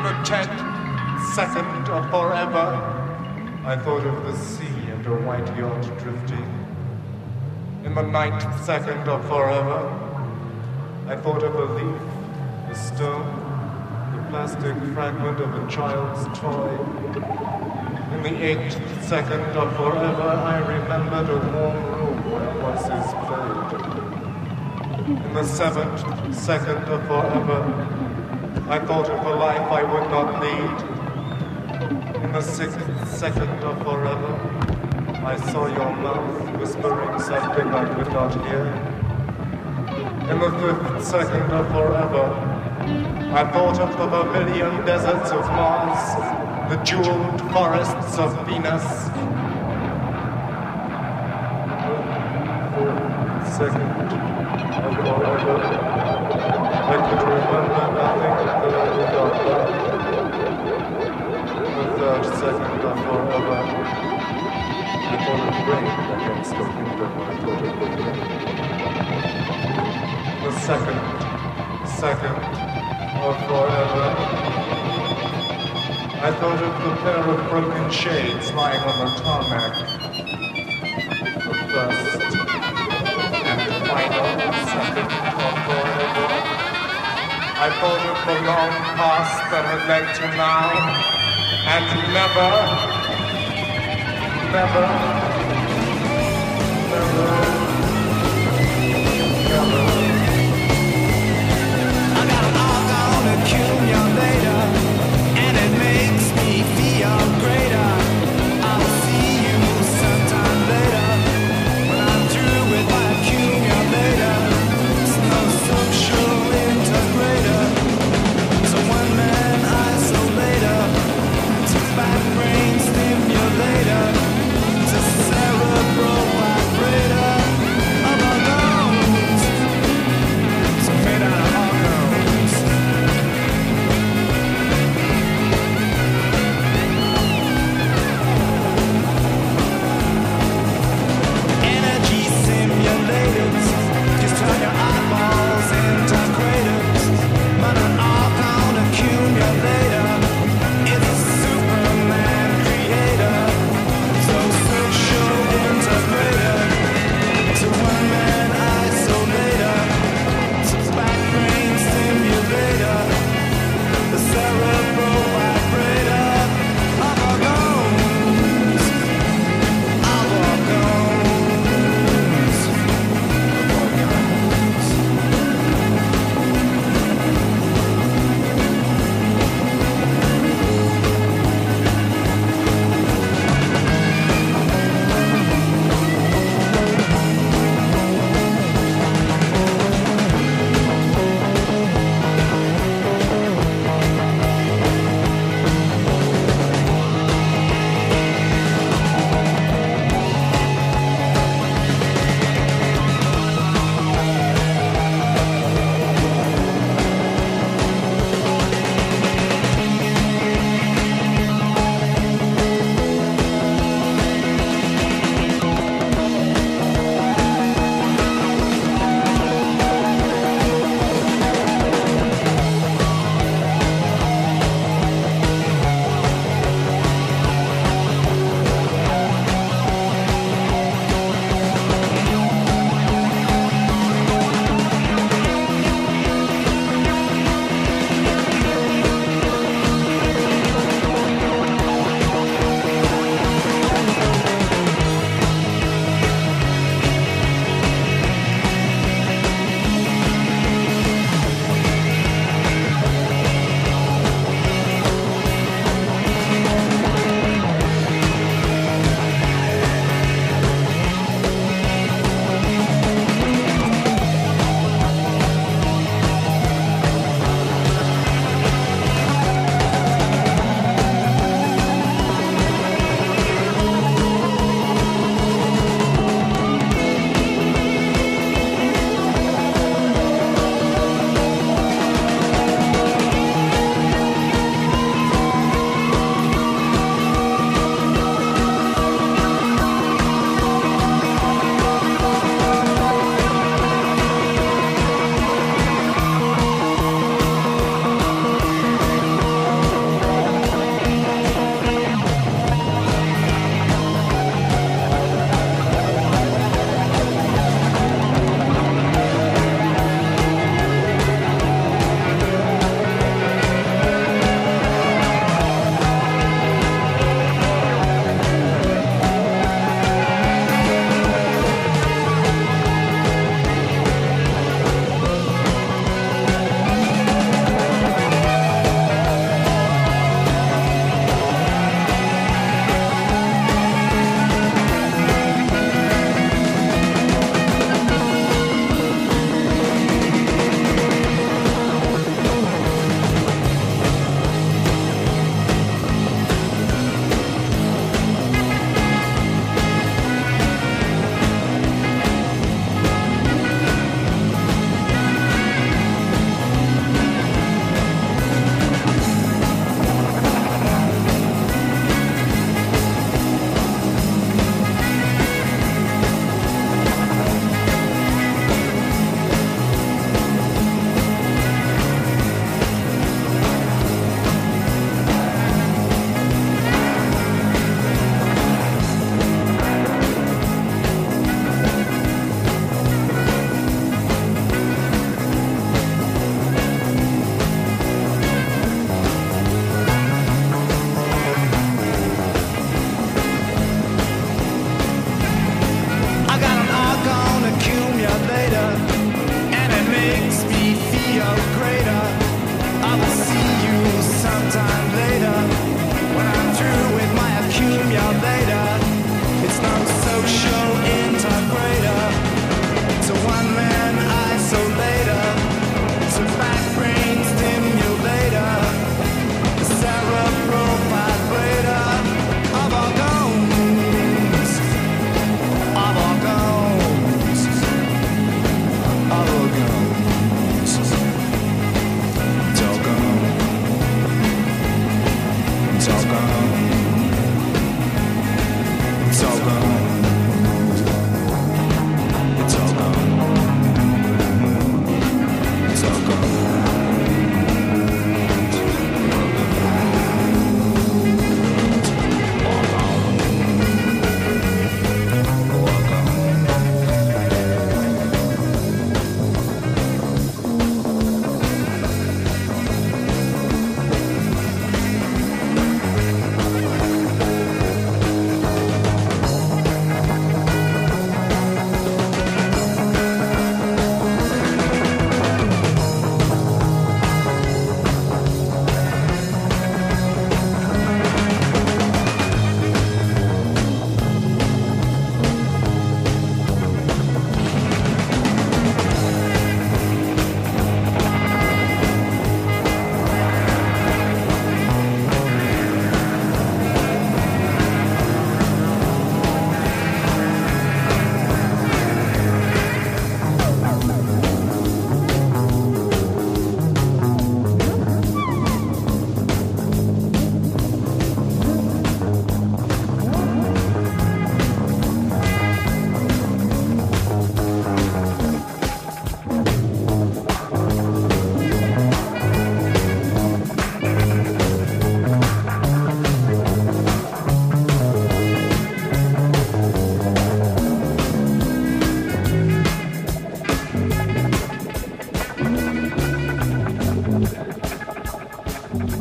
the 10th second of forever, I thought of the sea and a white yacht drifting. In the 9th second of forever, I thought of a leaf, a stone, the plastic fragment of a child's toy. In the 8th second of forever, I remembered a warm room where voices played. In the 7th second of forever, I thought of a life I would not lead. In the 6th second of forever, I saw your mouth whispering something I could not hear. In the 5th second of forever, I thought of the vermilion deserts of Mars, the jeweled forests of Venus. Second of forever, I could remember nothing that I did not love. The 3rd second of forever, I thought of rain against the window. I thought of the rain. The 2nd second of forever, I thought of the pair of broken shades lying on the tarmac. The 1st and final second of forever, I thought of the long past that had led to now, and never, never, I got an arc on accumulator, and it makes me feel greater. I'll see you sometime later when I'm through with my accumulator. It's no social integrator. So one man isolator to back brain stimulator to cerebral vibrator.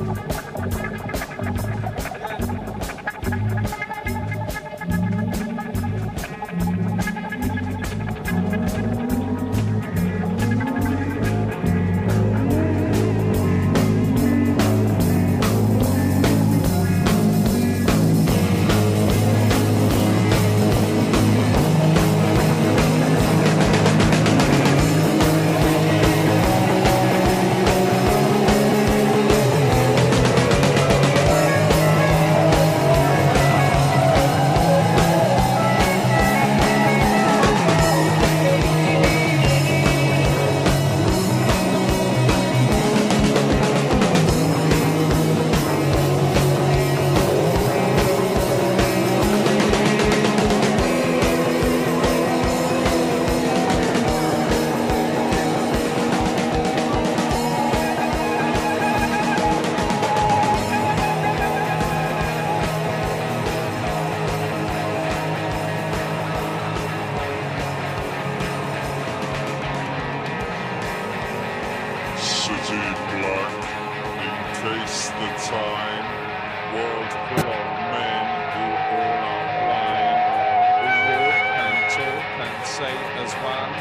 Increase the time, world full of men who all are blind, who walk and talk and say as one.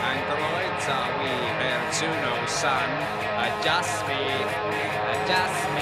Androids are we, bear to no sun. Adjust me,